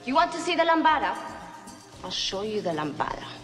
You want to see the Lambada? I'll show you the Lambada.